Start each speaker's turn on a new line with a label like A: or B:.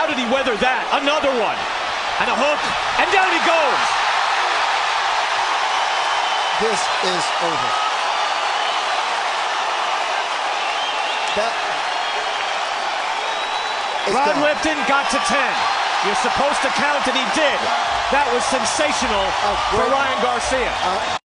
A: How did he weather that? Another one. And a hook. And down he goes.
B: This is over.
A: Ron Lipton got to 10. You're supposed to count, and he did. That was sensational for Ryan Garcia.